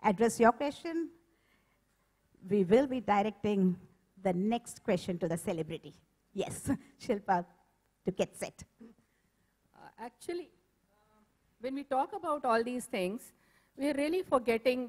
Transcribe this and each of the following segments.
address your question, we will be directing the next question to the celebrity. Yes, Shilpa, to get set. Actually, when we talk about all these things, we're really forgetting,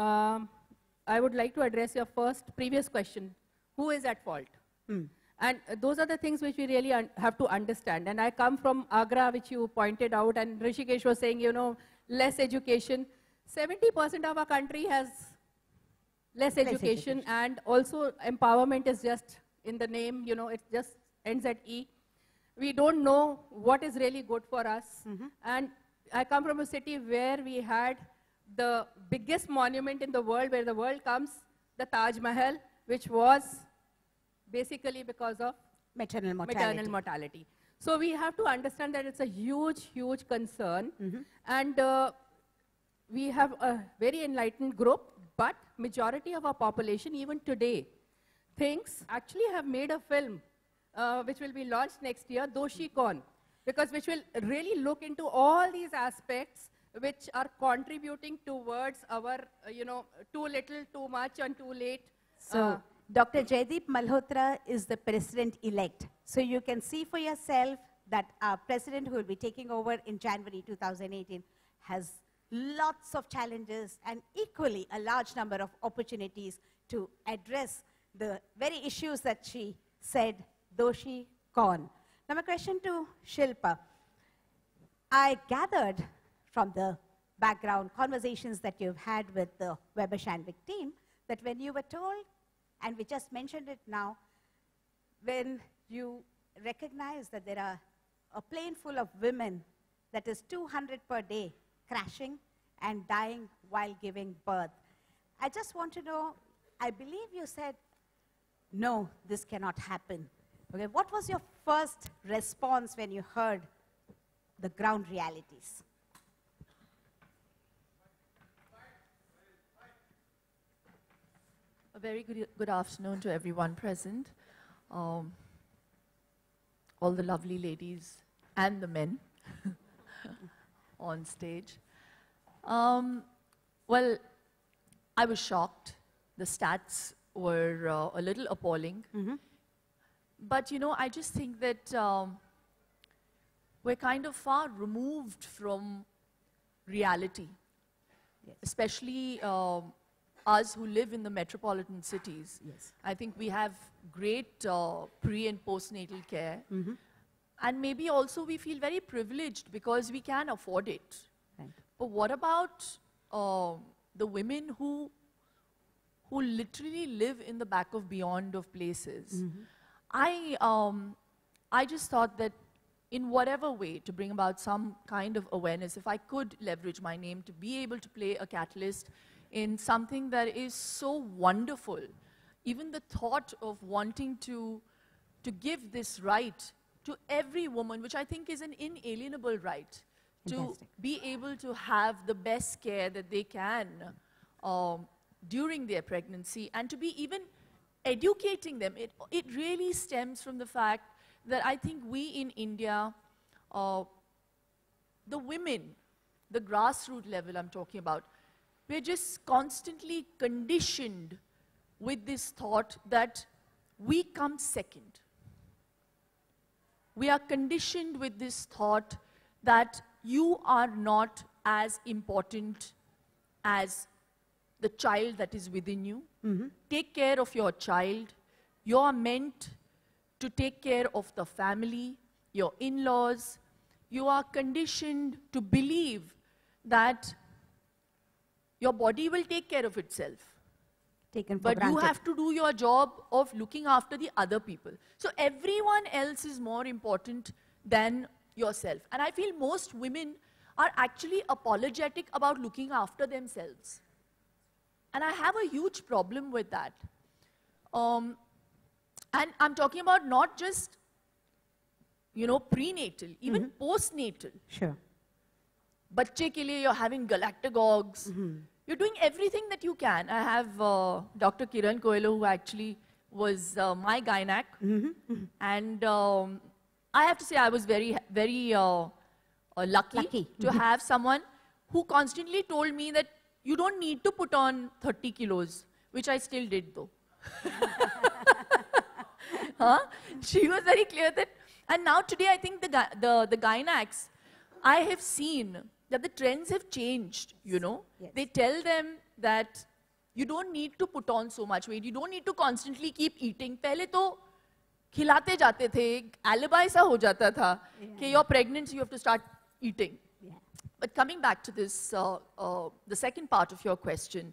I would like to address your previous question. Who is at fault? And those are the things which we really have to understand. And I come from Agra, which you pointed out, and Rishikesh was saying, less education. 70% of our country has less education, and also empowerment is just in the name, it just ends at E. We don't know what is really good for us. And I come from a city where we had the biggest monument in the world, where the world comes, the Taj Mahal, which was basically because of maternal mortality. So we have to understand that it's a huge, huge concern. And we have a very enlightened group, but majority of our population, even today, actually have made a film which will be launched next year, Doshi Kaun, which will really look into all these aspects which are contributing towards our, too little, too much, and too late. So, Dr. Jaideep Malhotra is the president-elect. So you can see for yourself that our president, who will be taking over in January 2018, has lots of challenges and equally a large number of opportunities to address the very issues that she said, Doshi Kaun. Now my question to Shilpa. I gathered from the background conversations that you've had with the Weber Shandwick team that when you were told, and we just mentioned it now, when you recognize that there are a plane full of women that is 200 per day crashing and dying while giving birth. I just want to know, I believe you said, no, this cannot happen. Okay, what was your first response when you heard the ground realities? A very good afternoon to everyone present, all the lovely ladies and the men on stage. Well, I was shocked. The stats were a little appalling. But, I just think that we're kind of far removed from reality, especially us who live in the metropolitan cities. I think we have great pre- and postnatal care. And maybe also we feel very privileged because we can afford it. But what about the women who literally live in the back of beyond of places? I just thought that in whatever way to bring about some kind of awareness, if I could leverage my name to be able to play a catalyst in something that is so wonderful, even the thought of wanting to give this right to every woman, which I think is an inalienable right, to be able to have the best care that they can during their pregnancy, and to be even educating them. It really stems from the fact that I think we in India, the women, the grassroots level I'm talking about, we're just constantly conditioned with this thought that we come second. We are conditioned with this thought that you are not as important as the child that is within you. Take care of your child. You are meant to take care of the family, your in-laws. You are conditioned to believe that your body will take care of itself. But you have to do your job of looking after the other people. So everyone else is more important than yourself. And I feel most women are actually apologetic about looking after themselves. And I have a huge problem with that. And I'm talking about not just, prenatal, even postnatal. Sure. Bacche ke liye you're having galactagogues. You're doing everything that you can. I have Dr. Kiran Coelho, who actually was my gynac. And I have to say I was very, very lucky to have someone who constantly told me that, you don't need to put on 30 kilos, which I still did though. Huh? She was very clear that, and now today I think the gynacs, I have seen that the trends have changed, you know. Yes. They tell them that you don't need to put on so much weight, you don't need to constantly keep eating. Pehle to खिलाते जाते थे, alibi सा हो जाता था कि you're pregnant, so you have to start eating. Yeah. But coming back to this, the second part of your question,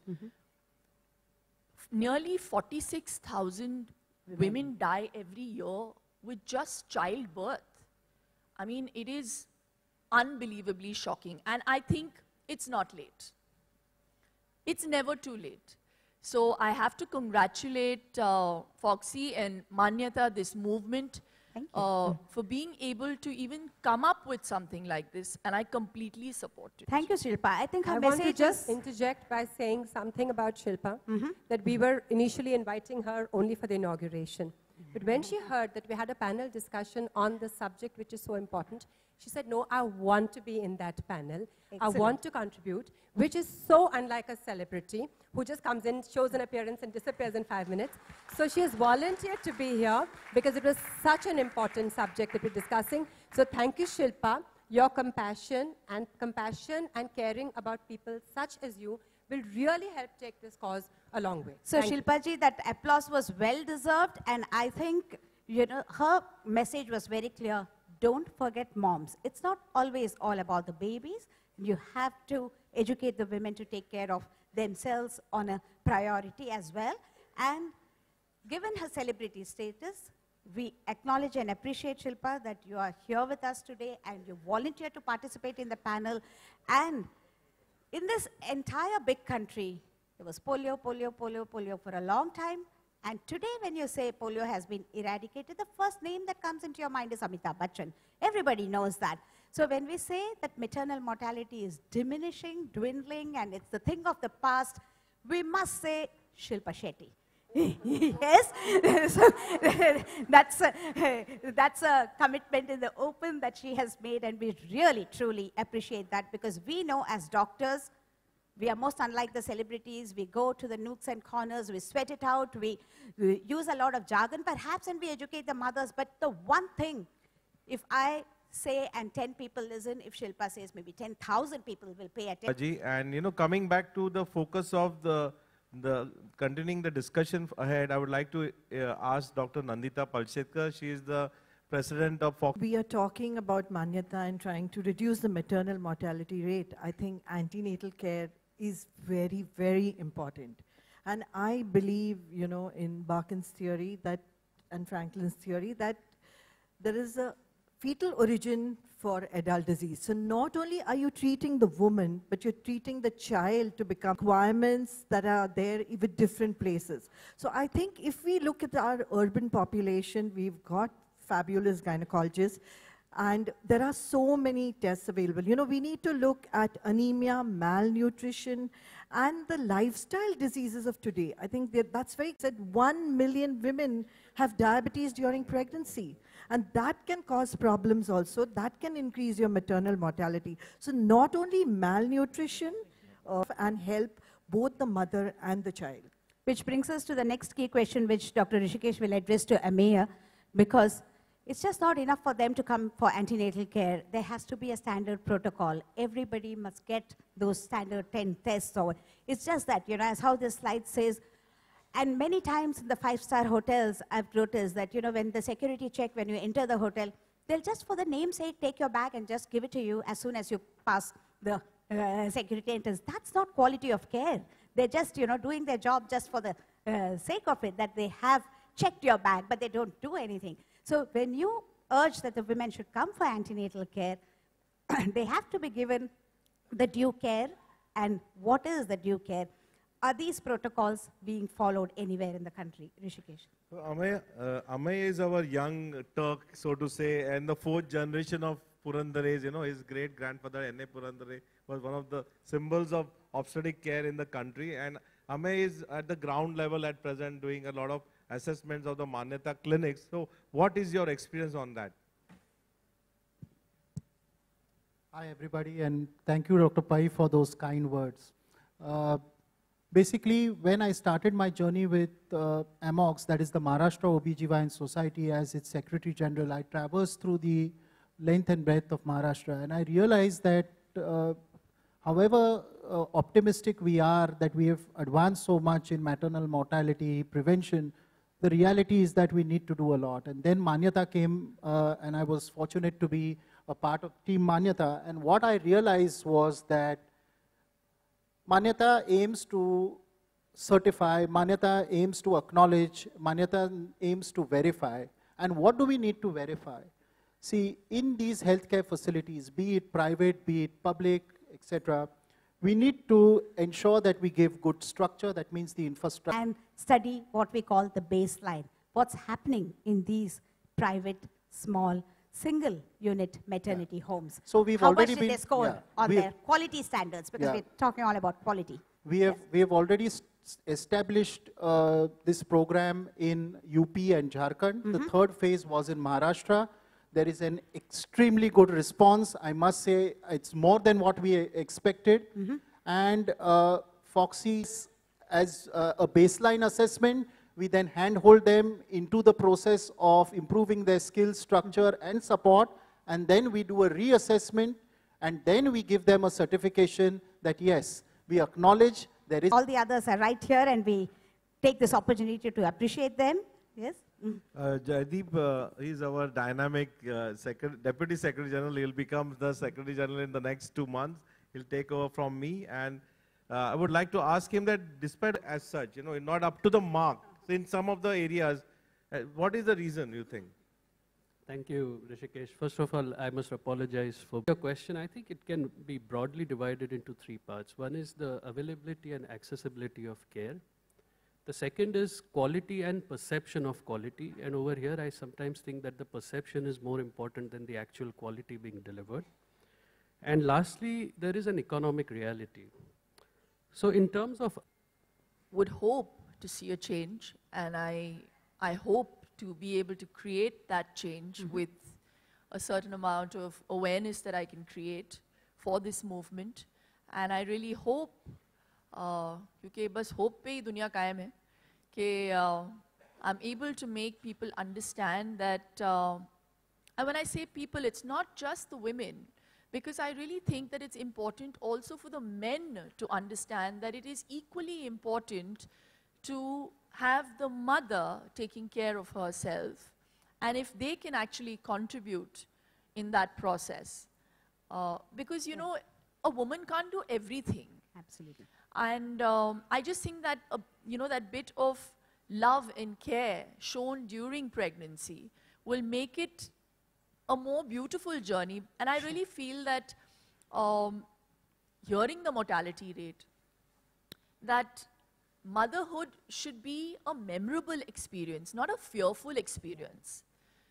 nearly 46,000 women die every year with just childbirth. I mean, it is unbelievably shocking. And I think it's not late. It's never too late. So I have to congratulate Foxy and Manyata, this movement, Thank you. for being able to even come up with something like this. And I completely support it. Thank you, Shilpa. I think her I want to message just is... interject by saying something about Shilpa, that we were initially inviting her only for the inauguration. But when she heard that we had a panel discussion on the subject, which is so important, she said, no, I want to be in that panel. I want to contribute, which is so unlike a celebrity who just comes in, shows an appearance, and disappears in 5 minutes. So she has volunteered to be here because it was such an important subject that we're discussing. So thank you, Shilpa. Your compassion and caring about people such as you will really help take this cause a long way. So, Thank you. Shilpa ji, that applause was well deserved, and I think, you know, her message was very clear. Don't forget moms. It's not always all about the babies. You have to educate the women to take care of themselves on a priority as well. And given her celebrity status, we acknowledge and appreciate, Shilpa, that you are here with us today and you volunteer to participate in the panel. And in this entire big country, there was polio for a long time. And today, when you say polio has been eradicated, the first name that comes into your mind is Amitabh Bachchan. Everybody knows that. So when we say that maternal mortality is diminishing, dwindling, and it's the thing of the past, we must say Shilpa Shetty. Yes, so, that's a commitment in the open that she has made, and we really, truly appreciate that, because we know as doctors, we are most unlike the celebrities. We go to the nooks and corners, we sweat it out, we use a lot of jargon perhaps, and we educate the mothers. But the one thing, if I say and 10 people listen, if Shilpa says, maybe 10,000 people will pay attention. And you know, coming back to the focus of the continuing the discussion ahead, I would like to ask Dr. Nandita Palsetkar. She is the president of Fox. We are talking about Manyata and trying to reduce the maternal mortality rate. I think antenatal care is very, very important. And I believe, you know, in Barkin's theory that, and Franklin's theory, that there is a fetal origin for adult disease. So not only are you treating the woman, but you're treating the child to become requirements that are there with different places. So I think if we look at our urban population, we've got fabulous gynecologists, and there are so many tests available. You know, we need to look at anemia, malnutrition, and the lifestyle diseases of today. I think that's very said. 1 million women have diabetes during pregnancy, and that can cause problems also. That can increase your maternal mortality. So not only malnutrition and help both the mother and the child. Which brings us to the next key question, which Dr. Rishikesh will address to Ameya, because it's just not enough for them to come for antenatal care. There has to be a standard protocol. Everybody must get those standard 10 tests. So it's just that, you know, as how this slide says, and many times in the 5-star hotels, I've noticed that, you know, when the security check, when you enter the hotel, they'll just for the namesake take your bag and just give it to you as soon as you pass the security entrance. That's not quality of care. They're just, you know, doing their job just for the sake of it, that they have checked your bag, but they don't do anything. So when you urge that the women should come for antenatal care, they have to be given the due care. And what is the due care? Are these protocols being followed anywhere in the country? Rishikesh. So Amay is our young Turk, so to say, and the 4th generation of Purandares. You know, his great-grandfather, N.A. Purandare, was one of the symbols of obstetric care in the country. And Amay is at the ground level at present doing a lot of assessments of the Manyata clinics. So what is your experience on that? Hi everybody, and thank you Dr. Pai for those kind words. Basically, when I started my journey with AMOX, that is the Maharashtra OBGYN Society, as its Secretary General, I traversed through the length and breadth of Maharashtra, and I realized that however optimistic we are that we have advanced so much in maternal mortality prevention, the reality is that we need to do a lot. And then Manyata came, and I was fortunate to be a part of Team Manyata, and what I realized was that Manyata aims to certify, Manyata aims to acknowledge, Manyata aims to verify. And what do we need to verify? See, in these healthcare facilities, be it private, be it public, etc., we need to ensure that we give good structure, that means the infrastructure. And study what we call the baseline. What's happening in these private, small, single unit maternity homes. So we've How already much did they score on their quality standards? Because we're talking all about quality. We have already established this program in UP and Jharkhand. The third phase was in Maharashtra. There is an extremely good response. I must say it's more than what we expected. And Foxy, as a baseline assessment, we then handhold them into the process of improving their skills, structure, and support. And then we do a reassessment, and then we give them a certification that, yes, we acknowledge there is... All the others are right here, and we take this opportunity to appreciate them. Yes? Jaideep, he's our dynamic Deputy Secretary General. He'll become the Secretary General in the next 2 months. He'll take over from me, and I would like to ask him that despite as such, not up to the mark in some of the areas, what is the reason, you think? Thank you, Rishikesh. First of all, I must apologize for your question. I think it can be broadly divided into 3 parts. One is the availability and accessibility of care. The second is quality and perception of quality. And over here, I sometimes think that the perception is more important than the actual quality being delivered. And lastly, there is an economic reality. So in terms of... Would hope to see a change, and I hope to be able to create that change with a certain amount of awareness that I can create for this movement. And I really hope, क्योंकि बस hope पे ही दुनिया कायम है, कि I'm able to make people understand that, and when I say people, it's not just the women, because I really think that it's important also for the men to understand that it is equally important to have the mother taking care of herself, and if they can actually contribute in that process. Because, a woman can't do everything. Absolutely. And I just think that, that bit of love and care shown during pregnancy will make it a more beautiful journey. And I really feel that hearing the mortality rate, that motherhood should be a memorable experience, not a fearful experience,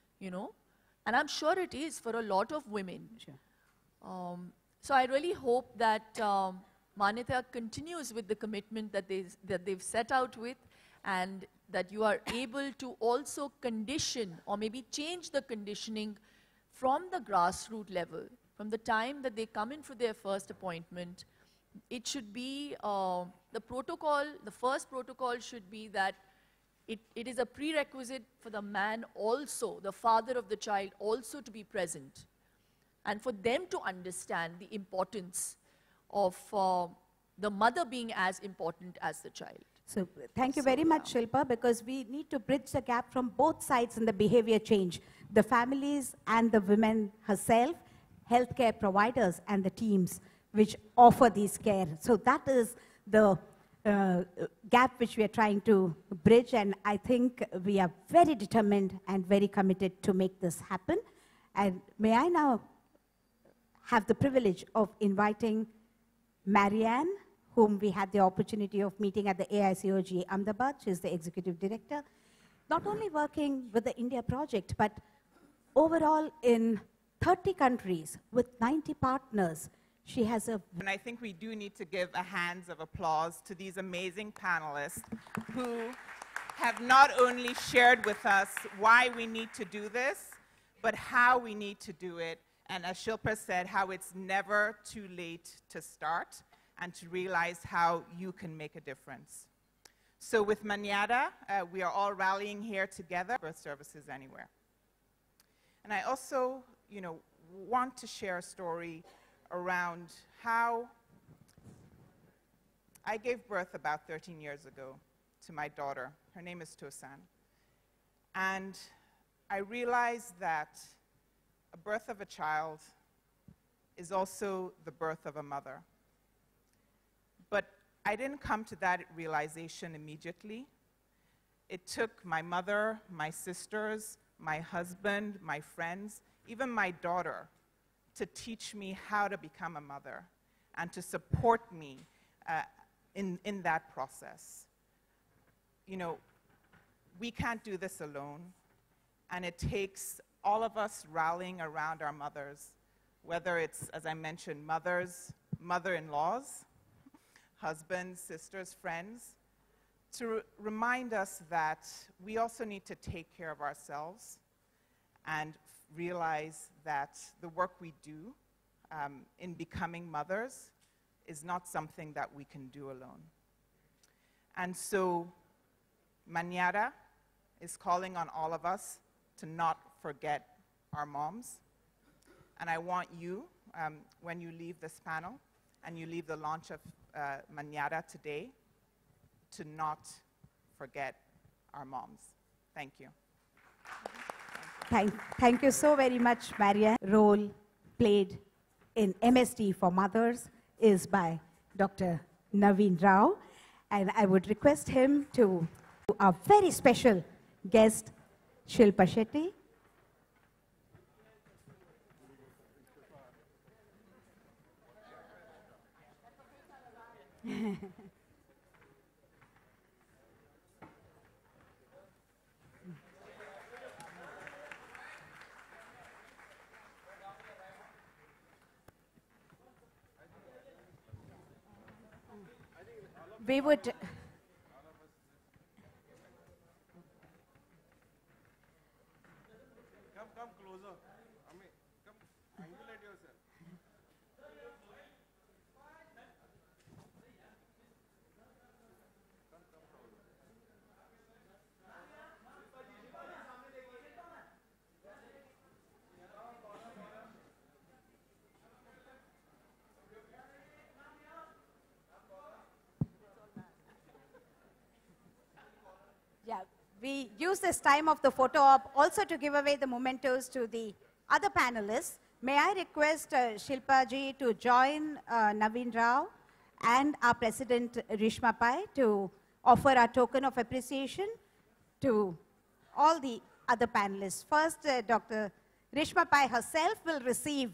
And I'm sure it is for a lot of women. Sure. So I really hope that Manyata continues with the commitment that they've set out with, and that you are able to also condition or maybe change the conditioning from the grassroots level, from the time that they come in for their first appointment. It should be the protocol, the first protocol should be that it is a prerequisite for the man also, the father of the child also to be present, and for them to understand the importance of the mother being as important as the child. So thank you very much, Shilpa, because we need to bridge the gap from both sides in the behavior change, the families and the women herself, healthcare providers and the teams which offer these care. So that is the gap which we are trying to bridge, and I think we are very determined and very committed to make this happen. And may I now have the privilege of inviting Marianne, whom we had the opportunity of meeting at the AICOG Ahmedabad. She's the executive director, not only working with the India project, but overall in 30 countries with 90 partners. She has a... And I think we do need to give a hands of applause to these amazing panelists who have not only shared with us why we need to do this, but how we need to do it. And as Shilpa said, how it's never too late to start. and to realize how you can make a difference. So with Manyata, we are all rallying here together, birth services anywhere. And I also, want to share a story around how I gave birth about 13 years ago to my daughter. Her name is Tosan. And I realized that a birth of a child is also the birth of a mother. But I didn't come to that realization immediately. It took my mother, my sisters, my husband, my friends, even my daughter, to teach me how to become a mother and to support me in that process. We can't do this alone, and it takes all of us rallying around our mothers, whether it's, as I mentioned, mothers, mother-in-laws, husbands, sisters, friends, to remind us that we also need to take care of ourselves and realize that the work we do in becoming mothers is not something that we can do alone. And so Manyata is calling on all of us to not forget our moms. And I want you, when you leave this panel and you leave the launch of Manyata today, to not forget our moms. Thank you. Thank you so very much, Maria. Role played in MSD for mothers is by Dr. Naveen Rao. And I would request him to our very special guest, Shilpa Shetty. We would... Come closer. Come, angulate yourself. Yeah, we use this time of the photo op also to give away the mementos to the other panelists. May I request Shilpa ji to join Naveen Rao and our President Rishma Pai to offer a token of appreciation to all the other panelists. First, Dr. Rishma Pai herself will receive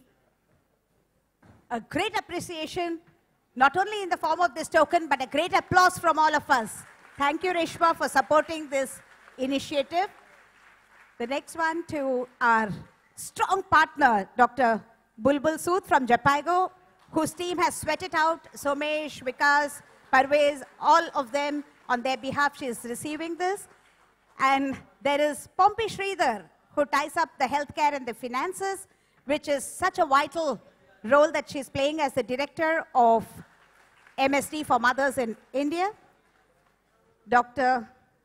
a great appreciation, not only in the form of this token, but a great applause from all of us. Thank you, Rishma, for supporting this initiative. The next one to our strong partner, Dr. Bulbul Sood from Jhpiego, whose team has sweated out Somesh, Vikas, Parvez, all of them on their behalf. She is receiving this. And there is Pompi Sridhar, who ties up the healthcare and the finances, which is such a vital role that she's playing as the director of MSD for Mothers in India. Dr.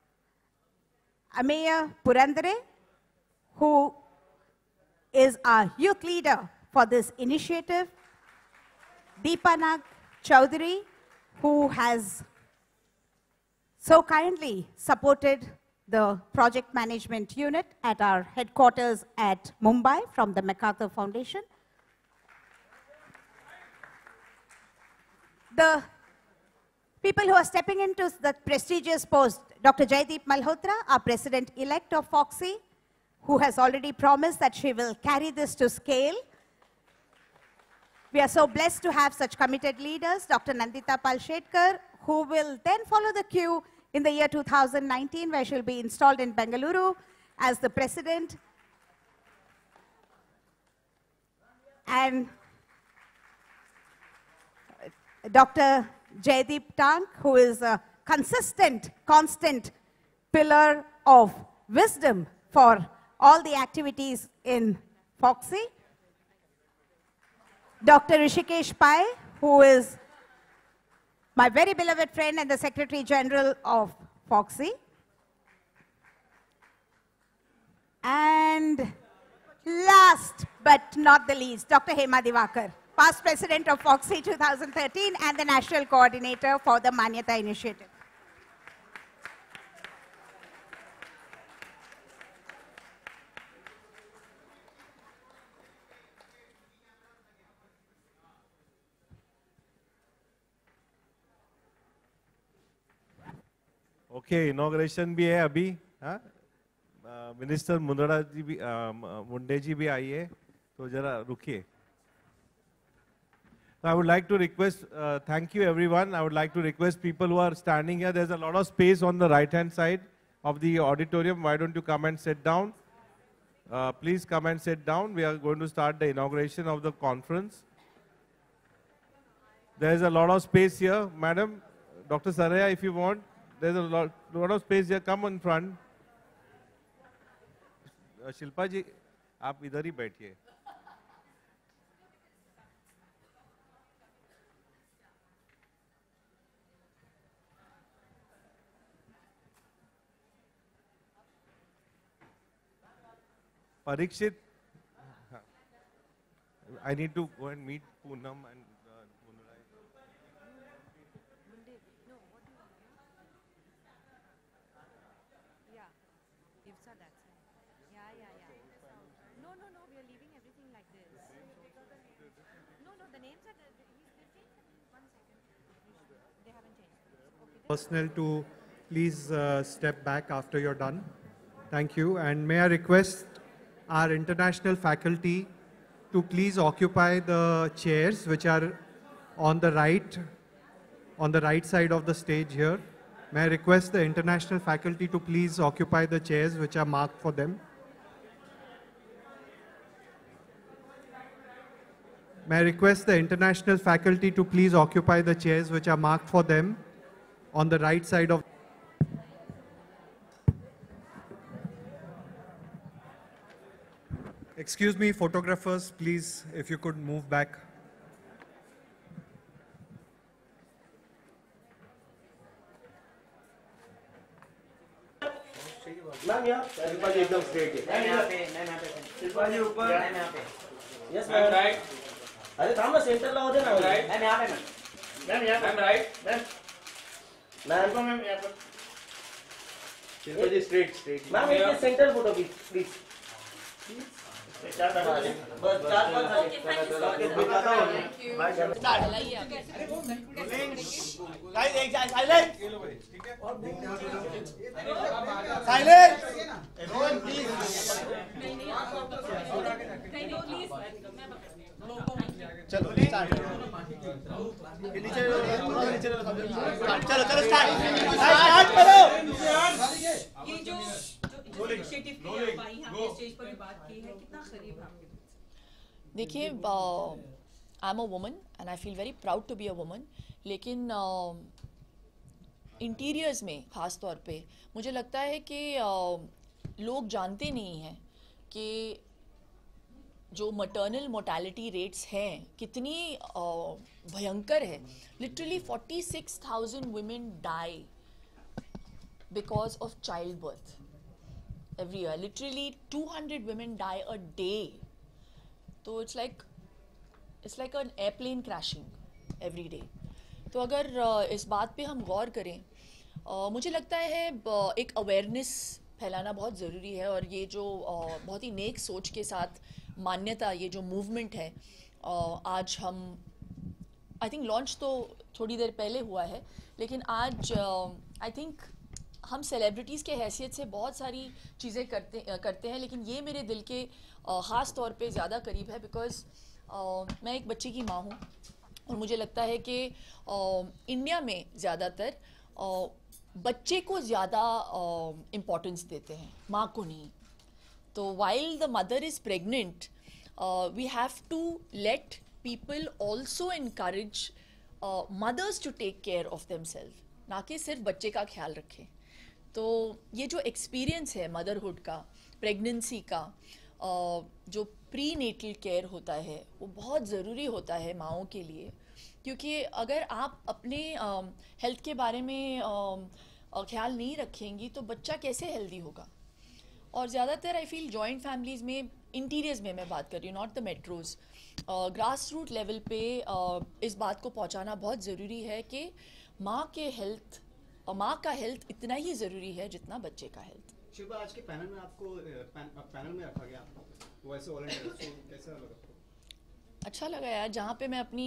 Ameya Purandare, who is our youth leader for this initiative. Deepanak Chowdhury, who has so kindly supported the project management unit at our headquarters at Mumbai from the MacArthur Foundation. The people who are stepping into the prestigious post, Dr. Jaideep Malhotra, our president-elect of FOXI, who has already promised that she will carry this to scale. We are so blessed to have such committed leaders, Dr. Nandita Palshetkar, who will then follow the queue in the year 2019, where she'll be installed in Bengaluru as the president. And Dr. Jaideep Tank, who is a consistent, constant pillar of wisdom for all the activities in FOXI. Dr. Rishikesh Pai, who is my very beloved friend and the Secretary General of FOGSI. And last but not the least, Dr. Hema Divakar, past president of FOGSI 2013 and the national coordinator for the Manyata initiative. Okay, inauguration भी है अभी, हाँ? Minister Munda ji भी मुंडे जी भी आइए, तो जरा रुकिए. I would like to request, thank you everyone. I would like to request people who are standing here. There's a lot of space on the right-hand side of the auditorium. Why don't you come and sit down? Please come and sit down. We are going to start the inauguration of the conference. There's a lot of space here, Madam, Dr. Saraya, if you want. There's a lot of space here. Come in front. Shilpa जी, आप इधर ही बैठिए. Parikshit, I need to go and meet Poonam and Poonrai. Yeah, Ivsa, that's it. Yeah. No, we are leaving everything like this. No, the names are, one second. They haven't changed. Okay. Personnel to please step back after you're done. Thank you. And may I request our international faculty to please occupy the chairs which are on the right side of the stage here. May I request the international faculty to please occupy the chairs which are marked for them. May I request the international faculty to please occupy the chairs which are marked for them on the right side of. Excuse me, photographers, please, if you could move back. Ma'am यहाँ शिल्पा जी एकदम straight है. Ma'am यहाँ पे शिल्पा जी ऊपर. Ma'am यहाँ पे. Yes ma'am right. अरे काम ना सेंटर ला होते ना. राइट. मैम यहाँ पे मैम यहाँ पे. Ma'am right. मैम यहाँ पर. शिल्पा जी स्ट्रेट. मैम एक सेंटर फोटो प्लीज. बस 4-5 देखिए, I am a woman and I feel very proud to be a woman, लेकिन इंटीरियर्स में ख़ास तौर पे मुझे लगता है कि लोग जानते नहीं हैं कि जो मटर्नल मोर्टेलिटी रेट्स हैं कितनी भयंकर है. Literally 46,000 women die because of childbirth every year. Literally 200 women die a day. तो it's like an airplane crashing every day. तो अगर इस बात पे हम गौर करें, मुझे लगता है एक अवेयरनेस फैलाना बहुत ज़रूरी है. और ये जो बहुत ही नेक सोच के साथ मान्यता, ये जो मूवमेंट है, आज हम आई थिंक लॉन्च तो थोड़ी देर पहले हुआ है, लेकिन आज आई थिंक हम सेलिब्रिटीज़ के हैसियत से बहुत सारी चीज़ें करते हैं, लेकिन ये मेरे दिल के ख़ास तौर पे ज़्यादा करीब है. बिकॉज़ मैं एक बच्चे की माँ हूँ और मुझे लगता है कि इंडिया में ज़्यादातर बच्चे को ज़्यादा इम्पोर्टेंस देते हैं, माँ को नहीं. तो while the mother is pregnant, we have to let people also encourage mothers to take care of themselves, ना कि सिर्फ बच्चे का ख्याल रखें. तो ये जो एक्सपीरियंस है मदरहुड का, प्रेगनेंसी का, जो प्री नेटल केयर होता है वो बहुत ज़रूरी होता है माँओं के लिए. क्योंकि अगर आप अपने हेल्थ के बारे में ख्याल नहीं रखेंगी तो बच्चा कैसे हेल्दी होगा. और ज़्यादातर आई फील जॉइंट फैमिलीज़ में, इंटीरियर्स में मैं बात कर रही हूँ, not the metros, grass root level पे इस बात को पहुँचाना बहुत ज़रूरी है कि माँ का हेल्थ इतना ही ज़रूरी है जितना बच्चे का हेल्थ. शिल्पा, आज के पैनल में आपको पैनल में रखा गया, वैसे वॉलंटियर, कैसा लगा? अच्छा लगा यार, जहाँ पे मैं अपनी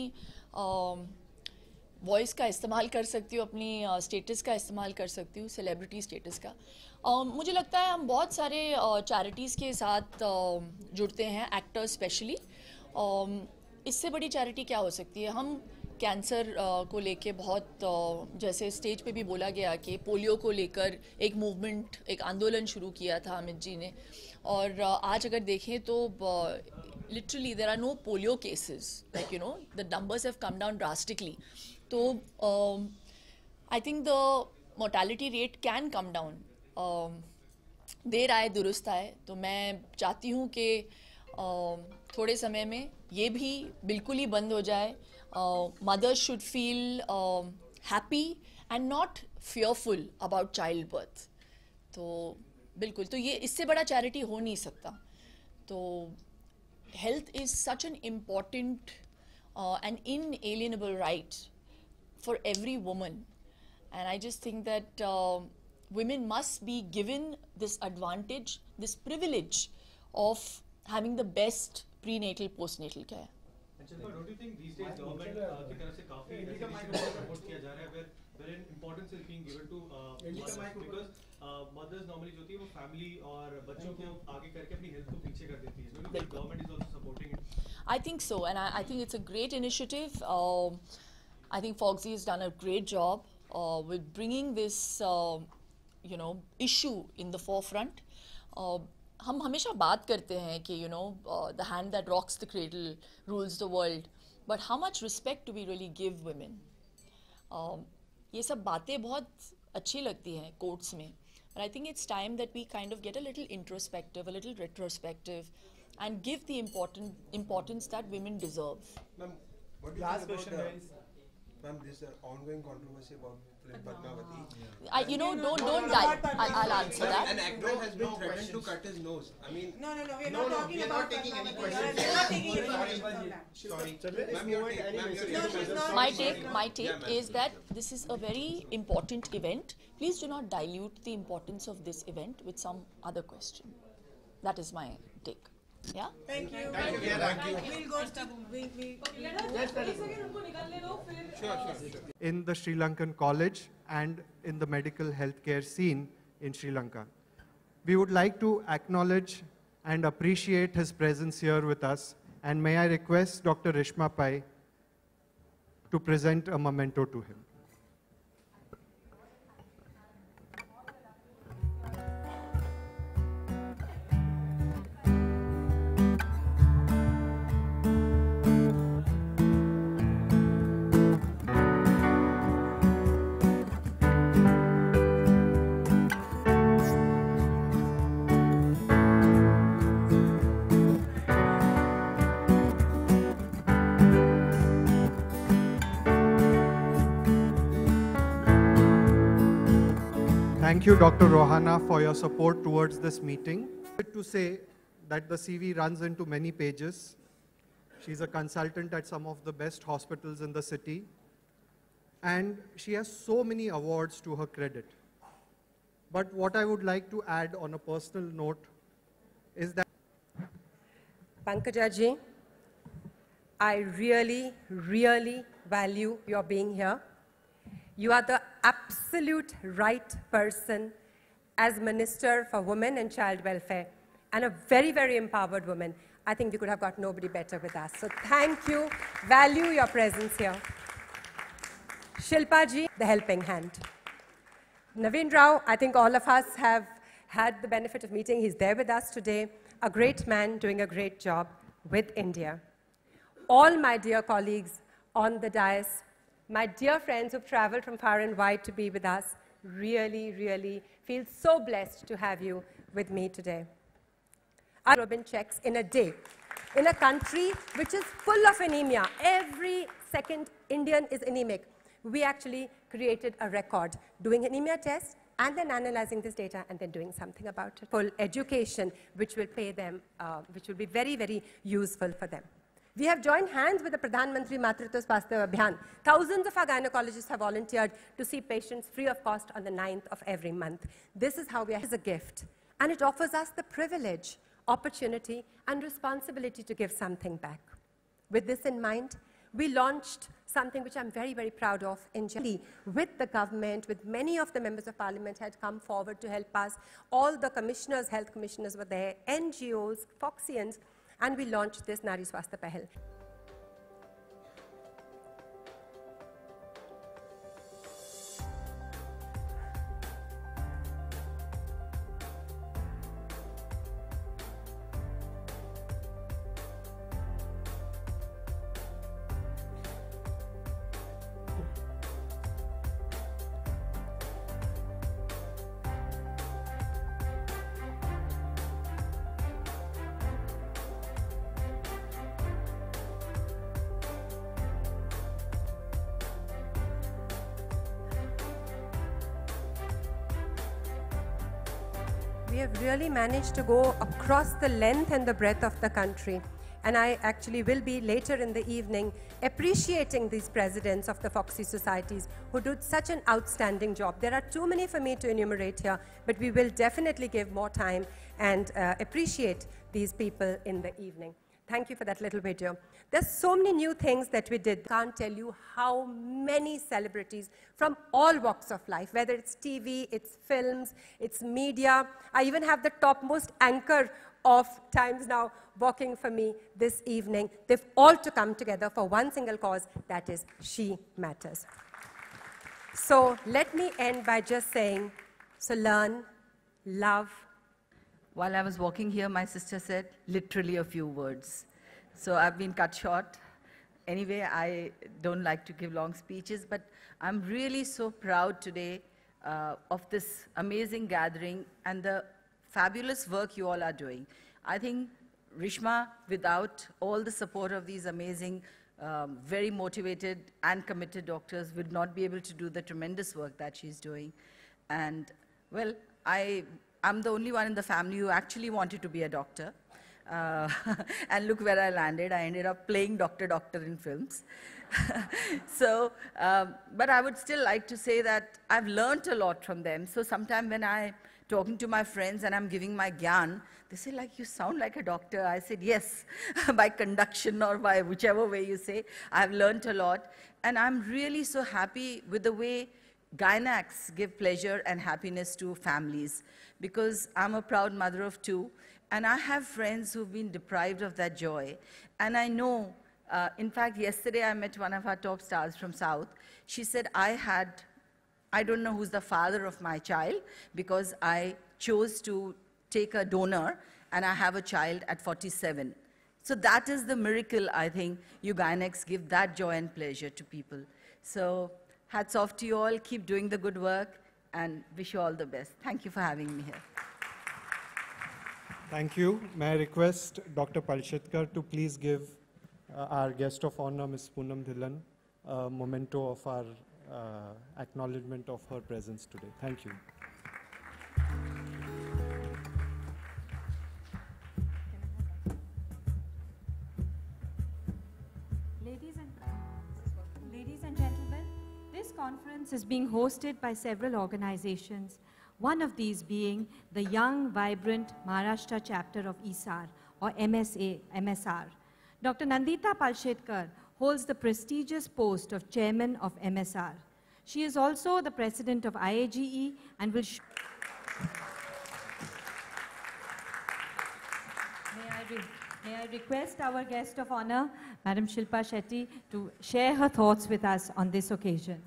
वॉइस का इस्तेमाल कर सकती हूँ, अपनी स्टेटस का इस्तेमाल कर सकती हूँ, सेलिब्रिटी स्टेटस का. मुझे लगता है हम बहुत सारे चैरिटीज़ के साथ जुड़ते हैं, एक्टर्स स्पेशली. इससे बड़ी चैरिटी क्या हो सकती है. हम कैंसर को लेके बहुत, जैसे स्टेज पे भी बोला गया कि पोलियो को लेकर एक मूवमेंट, एक आंदोलन शुरू किया था अमित जी ने. और आज अगर देखें तो literally there are no polio cases, like the numbers have come down drastically. So I think the mortality rate can come down. देर आए दुरुस्त आए. तो मैं चाहती हूँ कि थोड़े समय में ये भी बिल्कुल ही बंद हो जाए. Mothers should feel happy and not fearful about childbirth. तो बिल्कुल, तो ये इससे बड़ा चैरिटी हो नहीं सकता. तो health is such an important and inalienable right for every woman, and I just think that women must be given this advantage, this privilege of having the best prenatal postnatal care. Don't you think these days government की तरफ से काफी support किया जा रहा है, wherein importance is being given to mothers, because mothers normally जो होती है वो family और बच्चों को आगे करके अपनी health को पीछे कर देती है. So the government is also supporting it. I think so, and I think it's a great initiative. I think Foxy has done a great job with bringing this issue in the forefront. हम हमेशा बात करते हैं कि the hand that rocks the cradle rules the world, but how much respect do we really give women? ये सब बातें बहुत अच्छी लगती हैं कोर्ट्स में, but I think it's time that we kind of get a little introspective, a little retrospective, and give the importance that women deserve. Ma'am, what do you think about ma'am, this ongoing controversy about film Padmavati? Don't die. I'll answer that. An actor has been threatened to cut his nose. I mean, no, we're not talking about taking any questions. My take is that this is a very important event. Please do not dilute the importance of this event with some other question. That is my take. Yeah? Thank you. We'll go to... Sure. In the Sri Lankan college and in the medical healthcare scene in Sri Lanka. We would like to acknowledge and appreciate his presence here with us, and may I request Dr. Rishma Pai to present a memento to him. Thank you, Dr. Rohana, for your support towards this meeting. To say that the CV runs into many pages. She's a consultant at some of the best hospitals in the city, and she has so many awards to her credit. But what I would like to add on a personal note is that Pankajaji, I really, really value your being here. You are the absolute right person as Minister for Women and Child Welfare, and a very, very empowered woman. I think we could have got nobody better with us. So thank you. Value your presence here. Shilpa ji, the helping hand. Naveen Rao, I think all of us have had the benefit of meeting. He's there with us today. A great man doing a great job with India. All my dear colleagues on the dais, my dear friends who've traveled from far and wide to be with us, really, really feel so blessed to have you with me today. Hemoglobin checks in a day in a country which is full of anemia. Every second Indian is anemic. We actually created a record, doing anemia tests and then analyzing this data and then doing something about it. Full education, which will pay them, which will be very, very useful for them. We have joined hands with the Pradhan Mantri Matritva Swasthya Abhiyan. Thousands of our gynecologists have volunteered to see patients free of cost on the 9th of every month. This is how we are, as a gift. And it offers us the privilege, opportunity, and responsibility to give something back. With this in mind, we launched something which I'm very, very proud of in January with the government, with many of the members of parliament had come forward to help us. All the commissioners, health commissioners were there, NGOs, Foxians, and we launched this Nari Swasthya Pahal. We have really managed to go across the length and the breadth of the country. And I actually will be later in the evening appreciating these presidents of the Foxy societies who did such an outstanding job. There are too many for me to enumerate here, but we will definitely give more time and appreciate these people in the evening. Thank you for that little video. There's so many new things that we did. Can't tell you how many celebrities from all walks of life, whether it's TV, it's films, it's media. I even have the topmost anchor of Times Now working for me this evening. They've all to come together for one single cause, that is She Matters. So let me end by just saying, so learn, love. While I was walking here, my sister said literally a few words. So I've been cut short. Anyway, I don't like to give long speeches, but I'm really so proud today of this amazing gathering and the fabulous work you all are doing. I think Rishma, without all the support of these amazing, very motivated and committed doctors, would not be able to do the tremendous work that she's doing. And, well, I'm the only one in the family who actually wanted to be a doctor. And look where I landed. I ended up playing Doctor in films. So, but I would still like to say that I've learned a lot from them. So sometimes when I'm talking to my friends and I'm giving my gyan, they say, like, you sound like a doctor. I said, yes, by conduction or by whichever way you say. I've learned a lot. And I'm really so happy with the way Gynacs give pleasure and happiness to families, because I'm a proud mother of two, and I have friends who've been deprived of that joy. And I know, in fact, yesterday I met one of our top stars from South. She said, I don't know who's the father of my child, because I chose to take a donor, and I have a child at 47. So that is the miracle, I think, you Gynacs give that joy and pleasure to people. So hats off to you all. Keep doing the good work, and wish you all the best. Thank you for having me here. Thank you. May I request Dr. Palshetkar to please give our guest of honor, Ms. Poonam Dhillon, a memento of our acknowledgement of her presence today. Thank you. Ladies and gentlemen, this conference is being hosted by several organizations, one of these being the Young Vibrant Maharashtra chapter of ESAR, or MSR. Dr. Nandita Palshetkar holds the prestigious post of chairman of MSR. She is also the president of IAGE and will May I request our guest of honor, Madam Shilpa Shetty, to share her thoughts with us on this occasion.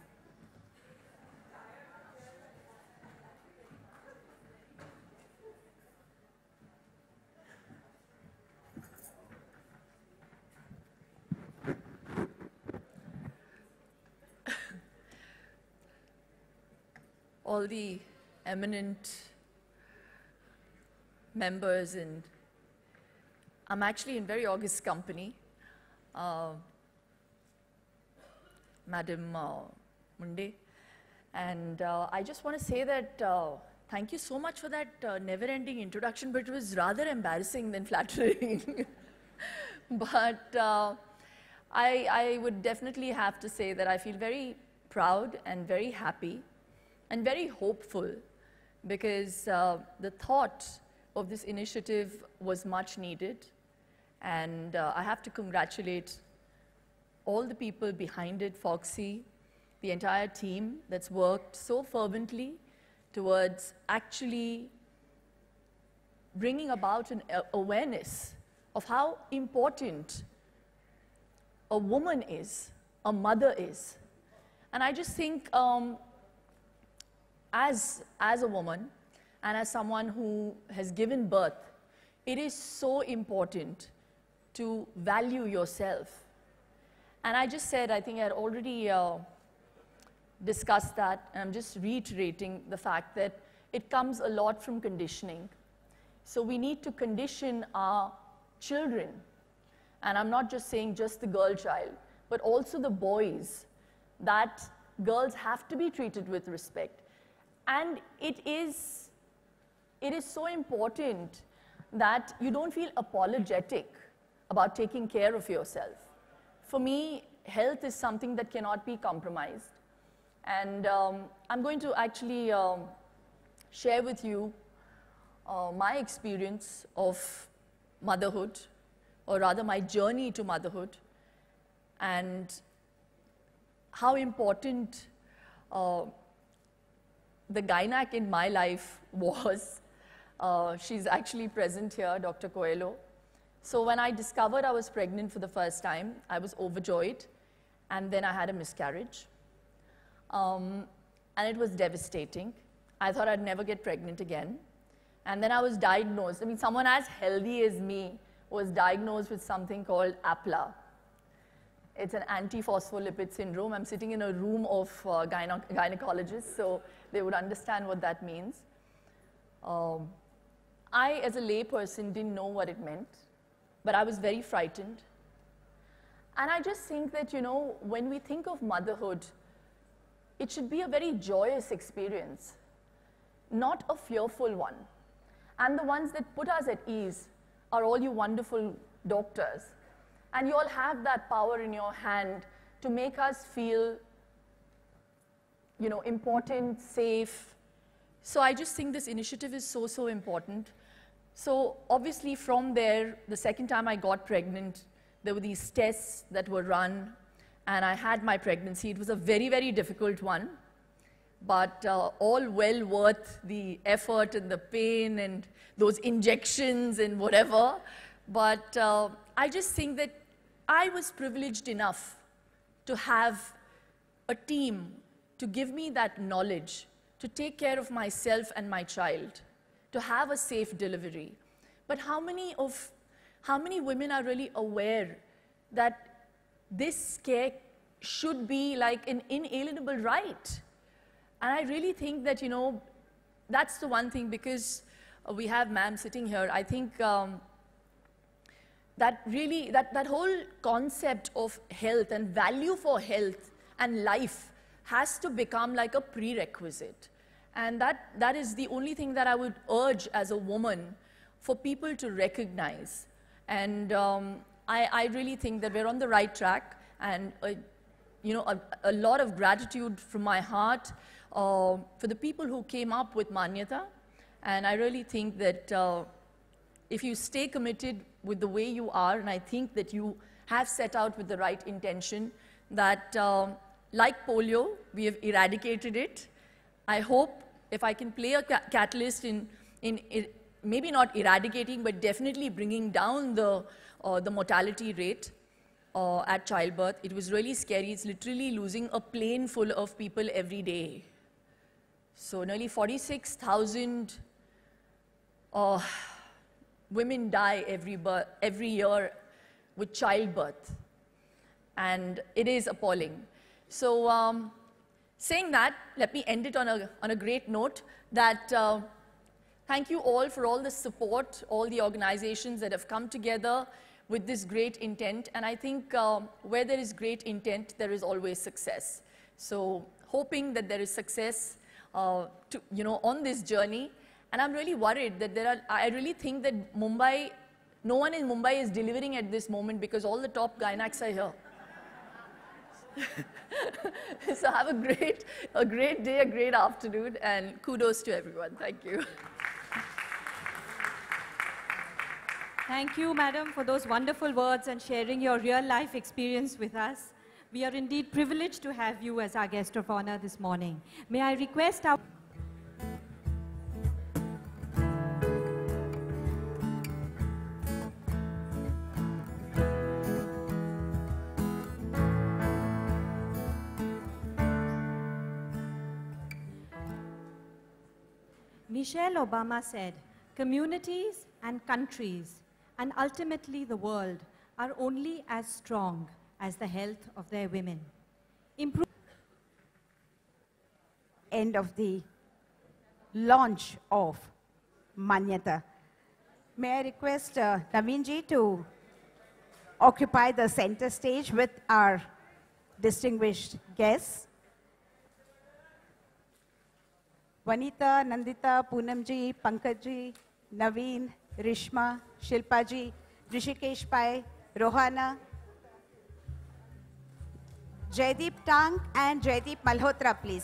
All the eminent members, and I'm actually in very august company. Madam Munde. And I just want to say that thank you so much for that never-ending introduction, but it was rather embarrassing than flattering. But I would definitely have to say that I feel very proud and very happy and very hopeful, because the thought of this initiative was much needed. And I have to congratulate all the people behind it, Foxy, the entire team that's worked so fervently towards actually bringing about an awareness of how important a woman is, a mother is. And I just think as a woman and as someone who has given birth, it is so important to value yourself. And I just said, I think I had already discussed that, and I'm just reiterating the fact that it comes a lot from conditioning. So we need to condition our children, and I'm not just saying just the girl child, but also the boys, that girls have to be treated with respect. And it is so important that you don't feel apologetic about taking care of yourself. For me, health is something that cannot be compromised. And I'm going to actually share with you my experience of motherhood, or rather my journey to motherhood, and how important the gynac in my life was. She's actually present here, Dr. Coelho. So when I discovered I was pregnant for the first time, I was overjoyed, and then I had a miscarriage. And it was devastating. I thought I'd never get pregnant again. And then I was diagnosed. I mean, someone as healthy as me was diagnosed with something called APLA. It's an antiphospholipid syndrome. I'm sitting in a room of gynecologists, so they would understand what that means. I, as a lay person, didn't know what it meant, but I was very frightened. And I just think that, you know, when we think of motherhood, it should be a very joyous experience, not a fearful one. And the ones that put us at ease are all you wonderful doctors. And you all have that power in your hand to make us feel, you know, important, safe. So I just think this initiative is so, so important. So obviously from there, the second time I got pregnant, there were these tests that were run, and I had my pregnancy. It was a very, very difficult one, but all well worth the effort and the pain and those injections and whatever. But I just think that I was privileged enough to have a team to give me that knowledge, to take care of myself and my child, to have a safe delivery. But how many women are really aware that this care should be like an inalienable right? And I really think that, you know, that's the one thing, because we have ma'am sitting here. I think that really, that whole concept of health and value for health and life has to become like a prerequisite. And that is the only thing that I would urge as a woman for people to recognize. And I really think that we're on the right track, and you know, a lot of gratitude from my heart for the people who came up with Manyata. And I really think that if you stay committed with the way you are, and I think that you have set out with the right intention, that like polio, we have eradicated it. I hope if I can play a catalyst in maybe not eradicating, but definitely bringing down the mortality rate at childbirth. It was really scary. It's literally losing a plane full of people every day. So nearly 46,000 women die every year with childbirth. And it is appalling. So saying that, let me end it on a great note, that thank you all for all the support, all the organizations that have come together. with this great intent. And I think where there is great intent, there is always success. So hoping that there is success on this journey. And I'm really worried that I really think that Mumbai, no one in Mumbai is delivering at this moment because all the top gynacs are here. So have a great day, a great afternoon, and kudos to everyone. Thank you. Thank you, madam, for those wonderful words and sharing your real-life experience with us. We are indeed privileged to have you as our guest of honor this morning. May I request our... Michelle Obama said, communities and countries, and ultimately the world, are only as strong as the health of their women. End of the launch of Manyata. May I request Naveenji to occupy the center stage with our distinguished guests. Vanita, Nandita, Poonamji, Pankajji, Naveen, Rishma, Shilpaji, Rishikesh Pai, Rohana, Jaideep Tang and Jaideep Malhotra, please.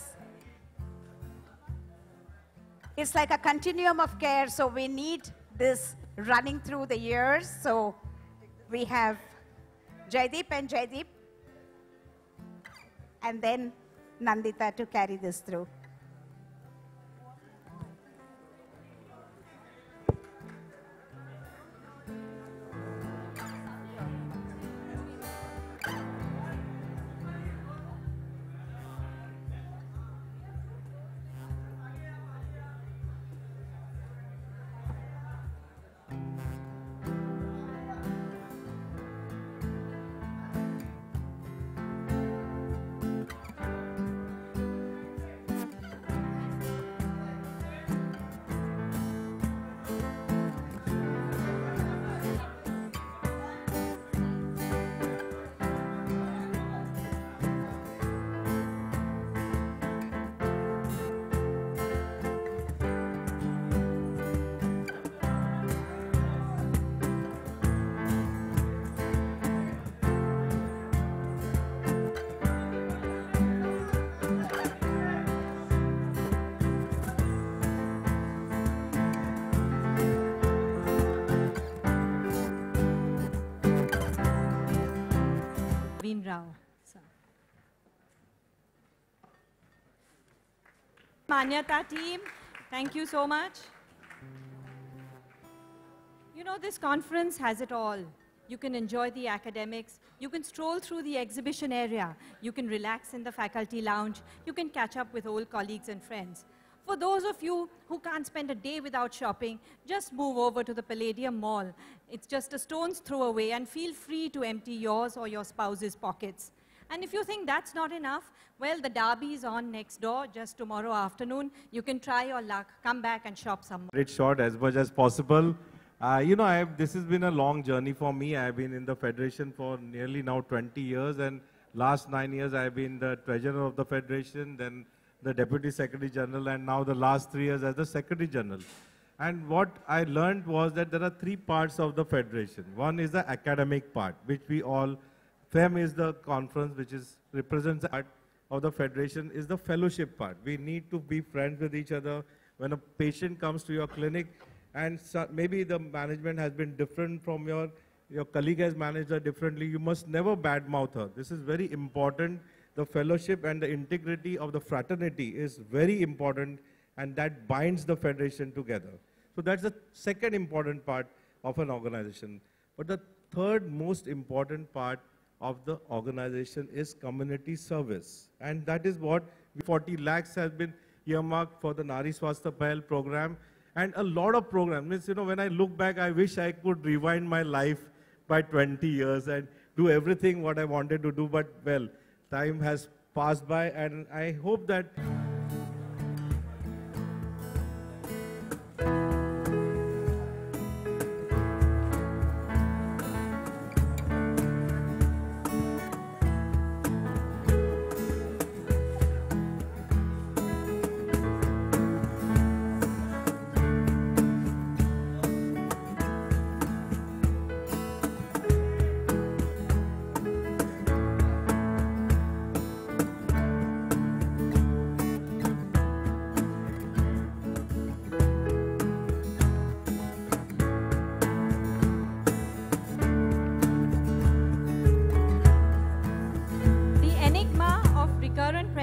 It's like a continuum of care, so we need this running through the years. So we have Jaideep and then Nandita to carry this through. Rao. Manyata team, thank you so much. You know, this conference has it all. You can enjoy the academics, you can stroll through the exhibition area, you can relax in the faculty lounge, you can catch up with old colleagues and friends. For those of you who can't spend a day without shopping, just move over to the Palladium Mall. It's just a stone's throw away, and feel free to empty yours or your spouse's pockets. And if you think that's not enough, well, the Derby is on next door just tomorrow afternoon. You can try your luck, come back and shop some more. It short as much as possible. This has been a long journey for me. I've been in the Federation for nearly now 20 years, and last 9 years I've been the treasurer of the Federation, then the Deputy Secretary General, and now the last 3 years as the Secretary General. And what I learned was that there are 3 parts of the Federation. One is the academic part, which we all, FEM is the conference which represents the part of the Federation, is the fellowship part. We need to be friends with each other. When a patient comes to your clinic, and maybe the management has been different from your colleague has managed her differently, you must never badmouth her. This is very important. The fellowship and the integrity of the fraternity is very important, and that binds the Federation together. So that's the second important part of an organization. But the third most important part of the organization is community service. And that is what 40 lakhs has been earmarked for the Nari Swasthya Pahal program, and a lot of programs. When I look back, I wish I could rewind my life by 20 years and do everything what I wanted to do, but well, time has passed by, and I hope that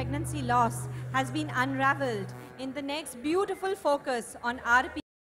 pregnancy loss has been unraveled in the next beautiful focus on RP.